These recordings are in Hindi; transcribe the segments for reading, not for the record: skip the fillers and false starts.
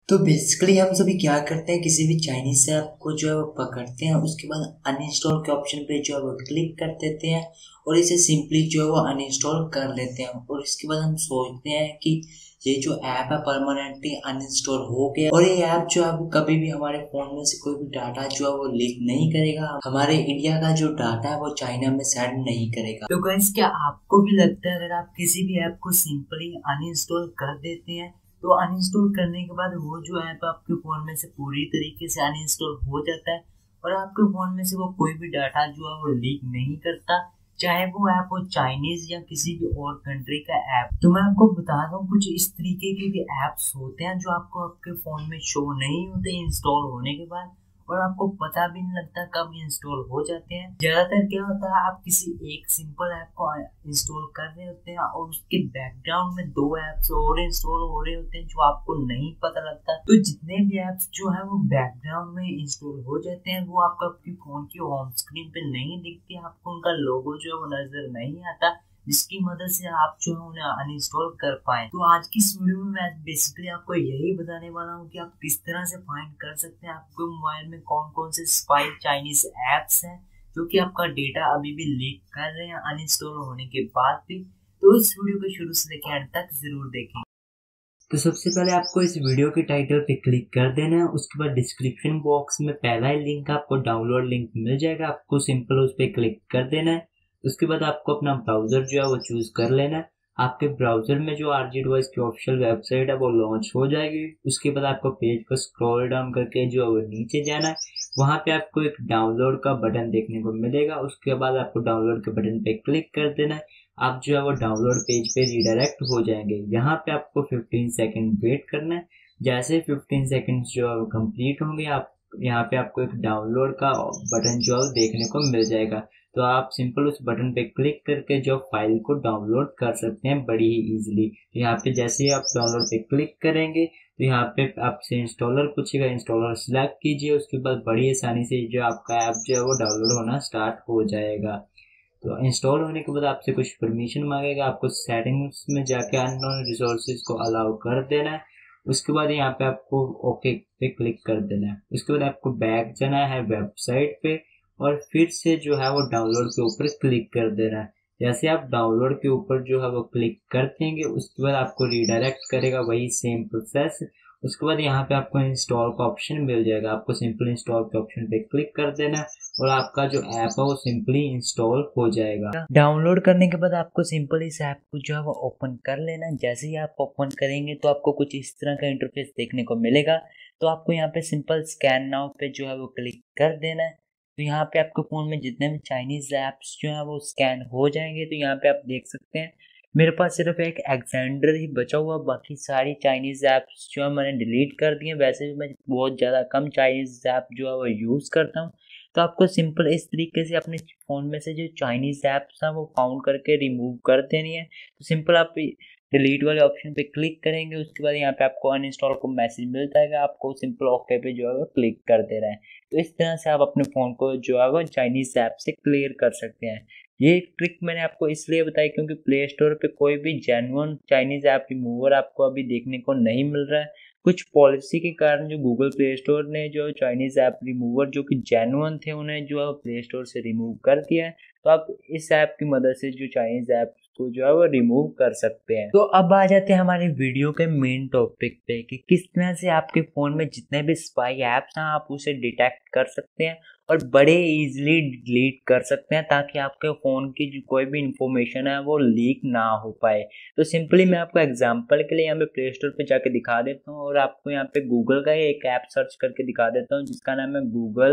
तो बेसिकली हम सभी क्या करते हैं, किसी भी चाइनीज ऐप को जो है वो पकड़ते हैं, उसके बाद अनइंस्टॉल के ऑप्शन पे जो है वो क्लिक कर देते हैं और इसे सिंपली जो है वो अनइंस्टॉल कर लेते हैं। और इसके बाद हम सोचते हैं कि ये जो ऐप है परमानेंटली अनइंस्टॉल हो गया और ये ऐप जो है वो कभी भी हमारे फोन में से कोई भी डाटा जो है वो लीक नहीं करेगा, हमारे इंडिया का जो डाटा है वो चाइना में सेंड नहीं करेगा। तो गाइस, क्या आपको भी लगता है अगर आप किसी भी ऐप को सिंपली अनइंस्टॉल कर देते हैं तो अनइंस्टॉल करने के बाद वो जो ऐप आपके फ़ोन में से पूरी तरीके से अनइंस्टॉल हो जाता है और आपके फ़ोन में से वो कोई भी डाटा जो है वो लीक नहीं करता, चाहे वो ऐप हो चाइनीज या किसी भी और कंट्री का ऐप। तो मैं आपको बता दूं, कुछ इस तरीके के भी ऐप्स होते हैं जो आपको आपके फ़ोन में शो नहीं होते इंस्टॉल होने के बाद, और आपको पता भी नहीं लगता कब इंस्टॉल हो जाते हैं। ज्यादातर क्या होता है, आप किसी एक सिंपल ऐप को इंस्टॉल कर रहे होते हैं और उसके बैकग्राउंड में दो ऐप्स और इंस्टॉल हो रहे होते हैं जो आपको नहीं पता लगता। तो जितने भी ऐप्स जो है वो बैकग्राउंड में इंस्टॉल हो जाते हैं वो आपका आपके फोन की होम स्क्रीन पे नहीं दिखती, आपको उनका लोगो जो है वो नजर नहीं आता, जिसकी मदद से आप जो है उन्हें अनइंस्टॉल कर पाए। तो आज की इस वीडियो में मैं बेसिकली आपको यही बताने वाला हूँ कि आप किस तरह से फाइंड कर सकते हैं आपके मोबाइल में कौन कौन से स्पाई चाइनीज ऐप्स हैं जो कि आपका डेटा अभी भी लीक कर रहे हैं अनइंस्टॉल होने के बाद भी। तो इस वीडियो को शुरू से लेकर अंत तक जरूर देखें। तो सबसे पहले आपको इस वीडियो के टाइटल पे क्लिक कर देना है। उसके बाद डिस्क्रिप्शन बॉक्स में पहला ही लिंक आपको डाउनलोड लिंक मिल जाएगा, आपको सिंपल उस पर क्लिक कर देना है। उसके बाद आपको अपना ब्राउजर जो है वो चूज कर लेना है। आपके ब्राउजर में जो आरजी डिवाइस की ऑफिशियल वेबसाइट है वो लॉन्च हो जाएगी। उसके बाद आपको पेज को स्क्रॉल डाउन करके जो है वो नीचे जाना है। वहां पे आपको एक डाउनलोड का बटन देखने को मिलेगा। उसके बाद आपको डाउनलोड के बटन पे क्लिक कर देना है। आप जो है वो डाउनलोड पेज पे रिडायरेक्ट हो जाएंगे। यहाँ पे आपको 15 सेकंड वेट करना है। जैसे 15 सेकंड जो है कंप्लीट होंगे, आप यहाँ पे आपको एक डाउनलोड का बटन जो है देखने को मिल जाएगा। तो आप सिंपल उस बटन पे क्लिक करके जो फाइल को डाउनलोड कर सकते हैं बड़ी ही इजीली। तो यहाँ पे जैसे ही आप डाउनलोड पे क्लिक करेंगे तो यहाँ पे आपसे इंस्टॉलर पूछेगा, इंस्टॉलर सिलेक्ट कीजिए। उसके बाद बड़ी आसानी से जो आपका ऐप जो है वो डाउनलोड होना स्टार्ट हो जाएगा। तो इंस्टॉल होने के बाद आपसे कुछ परमिशन मांगेगा, आपको सेटिंग्स में जाके अननोन रिसोर्सेज को अलाउ कर देना है। उसके बाद यहाँ पे आपको ओके पे क्लिक कर देना है। उसके बाद आपको बैक जाना है वेबसाइट पे और फिर से जो है वो डाउनलोड के ऊपर क्लिक कर देना है। जैसे आप डाउनलोड के ऊपर जो है वो क्लिक कर देंगे उसके बाद आपको रिडायरेक्ट करेगा वही सेम प्रोसेस। उसके बाद यहाँ पे आपको इंस्टॉल का ऑप्शन मिल जाएगा, आपको सिंपल इंस्टॉल के ऑप्शन पे क्लिक कर देना है और आपका जो ऐप है वो सिंपली इंस्टॉल हो जाएगा। डाउनलोड करने के बाद आपको सिंपल इस ऐप को जो है वो ओपन कर लेना है। जैसे ही आप ओपन करेंगे तो आपको कुछ इस तरह का इंटरफेस देखने को मिलेगा। तो आपको यहाँ पे सिंपल स्कैन नाउ पे जो है वो क्लिक कर देना है। तो यहाँ पे आपके फ़ोन में जितने भी चाइनीज़ ऐप्स जो है वो स्कैन हो जाएंगे। तो यहाँ पे आप देख सकते हैं मेरे पास सिर्फ एक एग्जेंडर ही बचा हुआ, बाकी सारी चाइनीज़ ऐप्स जो है मैंने डिलीट कर दिए। वैसे भी मैं बहुत ज़्यादा कम चाइनीज़ ऐप जो है वो यूज़ करता हूँ। तो आपको सिंपल इस तरीके से अपने फ़ोन में से जो चाइनीज़ ऐप्स हैं वो फाउंड करके रिमूव कर देनी है। तो सिंपल आप डिलीट वाले ऑप्शन पे क्लिक करेंगे, उसके बाद यहाँ पे आपको अनइंस्टॉल को मैसेज मिल जाएगा, आपको सिंपल ओके पे जो है वो क्लिक कर देना है। तो इस तरह से आप अपने फ़ोन को जो है वो चाइनीज़ ऐप से क्लियर कर सकते हैं। ये ट्रिक मैंने आपको इसलिए बताई क्योंकि प्ले स्टोर पे कोई भी जेन्युइन चाइनीज़ ऐप रिमूवर आपको अभी देखने को नहीं मिल रहा है। कुछ पॉलिसी के कारण जो गूगल प्ले स्टोर ने जो चाइनीज़ ऐप रिमूवर जो कि जेन्युइन थे उन्हें जो है प्ले स्टोर से रिमूव कर दिया है। तो आप इस ऐप की मदद से जो चाइनीज़ ऐप को जो है वो रिमूव कर सकते हैं। तो अब आ जाते हैं हमारे वीडियो के मेन टॉपिक पे कि किस तरह से आपके फ़ोन में जितने भी स्पाई ऐप्स हैं आप उसे डिटेक्ट कर सकते हैं और बड़े इजीली डिलीट कर सकते हैं ताकि आपके फ़ोन की जो कोई भी इंफॉर्मेशन है वो लीक ना हो पाए। तो सिंपली मैं आपको एग्जांपल के लिए यहाँ पे प्ले स्टोर पे जाके दिखा देता हूँ और आपको यहाँ पे गूगल का एक ऐप सर्च करके दिखा देता हूँ जिसका नाम है गूगल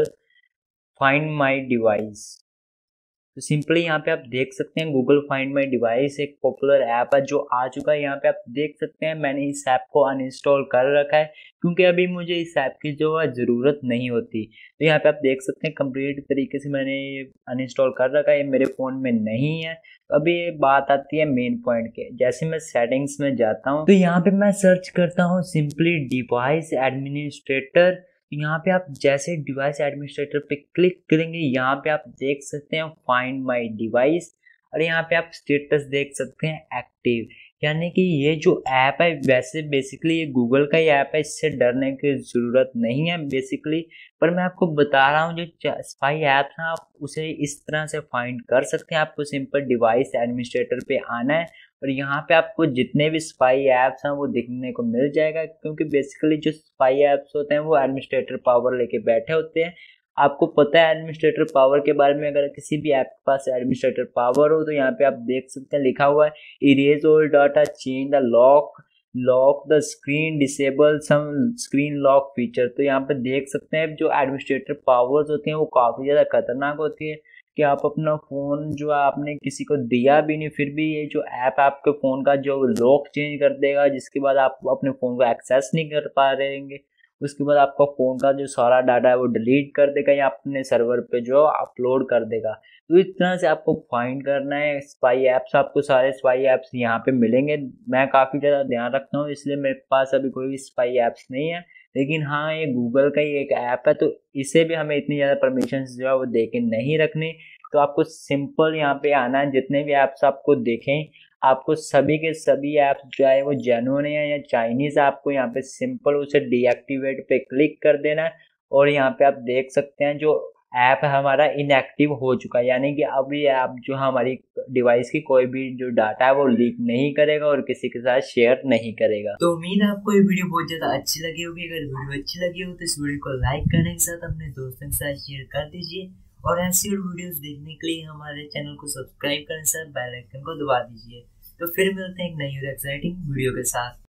फाइंड माई डिवाइस। तो सिंपली यहाँ पे आप देख सकते हैं गूगल फाइंड माई डिवाइस एक पॉपुलर ऐप है जो आ चुका है। यहाँ पे आप देख सकते हैं मैंने इस ऐप को अनइंस्टॉल कर रखा है क्योंकि अभी मुझे इस ऐप की जो है ज़रूरत नहीं होती। तो यहाँ पे आप देख सकते हैं कंप्लीट तरीके से मैंने अनइंस्टॉल कर रखा है, ये मेरे फ़ोन में नहीं है। तो अभी ये बात आती है मेन पॉइंट के। जैसे मैं सेटिंग्स में जाता हूँ तो यहाँ पे मैं सर्च करता हूँ सिंपली डिवाइस एडमिनिस्ट्रेटर। यहाँ पे आप जैसे डिवाइस एडमिनिस्ट्रेटर पे क्लिक करेंगे यहाँ पे आप देख सकते हैं फाइंड माय डिवाइस और यहाँ पे आप स्टेटस देख सकते हैं एक्टिव। यानी कि ये जो ऐप है वैसे बेसिकली ये गूगल का ही ऐप है, इससे डरने की ज़रूरत नहीं है बेसिकली। पर मैं आपको बता रहा हूँ जो स्पाई ऐप है आप उसे इस तरह से फाइंड कर सकते हैं। आपको सिंपल डिवाइस एडमिनिस्ट्रेटर पे आना है और यहाँ पे आपको जितने भी स्पाई ऐप्स हैं वो दिखने को मिल जाएगा, क्योंकि बेसिकली जो स्पाई ऐप्स होते हैं वो एडमिनिस्ट्रेटर पावर लेके बैठे होते हैं। आपको पता है एडमिनिस्ट्रेटर पावर के बारे में, अगर किसी भी ऐप के पास एडमिनिस्ट्रेटर पावर हो तो यहाँ पे आप देख सकते हैं लिखा हुआ है erase all data, change the lock the screen, disable some screen lock feature. तो यहाँ पे देख सकते हैं जो एडमिनिस्ट्रेटर पावर्स होती हैं वो काफ़ी ज़्यादा खतरनाक होती है कि आप अपना फ़ोन जो आपने किसी को दिया भी नहीं फिर भी ये जो ऐप आपके फ़ोन का जो लॉक चेंज कर देगा, जिसके बाद आप अपने फ़ोन को एक्सेस नहीं कर पा रहेंगे। उसके बाद आपका फ़ोन का जो सारा डाटा है वो डिलीट कर देगा या अपने सर्वर पे जो अपलोड कर देगा। तो इस तरह से आपको फाइंड करना है स्पाई ऐप्स। आपको सारे स्पाई ऐप्स यहाँ पे मिलेंगे। मैं काफ़ी ज़्यादा ध्यान रखता हूँ इसलिए मेरे पास अभी कोई भी स्पाई ऐप्स नहीं है, लेकिन हाँ ये गूगल का ही एक ऐप है तो इसे भी हमें इतनी ज़्यादा परमिशन जो है वो दे के नहीं रखनी। तो आपको सिंपल यहाँ पे आना है, जितने भी ऐप्स आपको देखें आपको सभी के सभी ऐप्स चाहे वो जेन्युइन है या चाइनीज़, आपको यहाँ पे सिंपल उसे डीएक्टिवेट पे क्लिक कर देना है। और यहाँ पे आप देख सकते हैं जो ऐप है हमारा इनएक्टिव हो चुका है, यानी कि अब ये ऐप जो हमारी डिवाइस की कोई भी जो डाटा है वो लीक नहीं करेगा और किसी के साथ शेयर नहीं करेगा। तो उम्मीद है आपको ये वीडियो बहुत ज़्यादा अच्छी लगी होगी। अगर वीडियो अच्छी लगी हो तो इस वीडियो को लाइक करने के साथ अपने दोस्तों के साथ शेयर कर दीजिए और ऐसी और वीडियोस देखने के लिए हमारे चैनल को सब्सक्राइब करने के साथ बेल आइकन को दबा दीजिए। तो फिर मिलते हैं एक नई और एक्साइटिंग वीडियो के साथ।